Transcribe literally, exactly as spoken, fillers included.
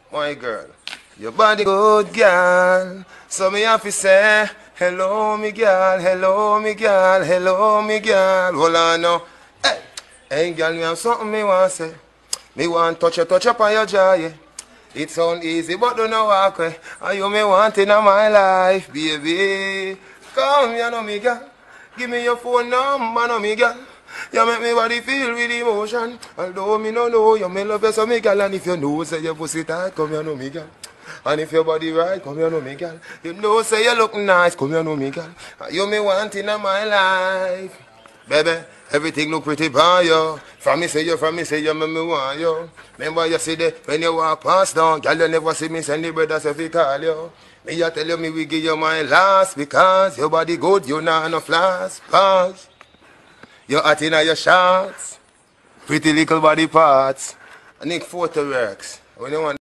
My girl, your body good, girl. So me have to say, hello, me girl, hello, me girl, hello, me girl. Hold on now. Hey, hey, girl, me have something me want to say. Me want touch you, touch up on your jaw, yeah. It sound easy, but don't know walk away. And you me want in my life, baby. Come, you know me, girl. Give me your phone number, no me, girl. You make me body feel with emotion. Although me no know, you me love you so me, girl. And if you know, say your pussy tight, come here, know me, girl. And if your body right, come here, know me, girl. You know, say you look nice, come here, know me, girl. And you me want in my life. Baby, everything look pretty by you. From me say you, from me say you, me, me want you. Remember you see that when you walk past down, girl, you never see me send the brothers if he call you. Me I tell you, me we give you my last because your body good, you not no flash. Cause you're hot in your shots, pretty little body parts. I need photo works. When you want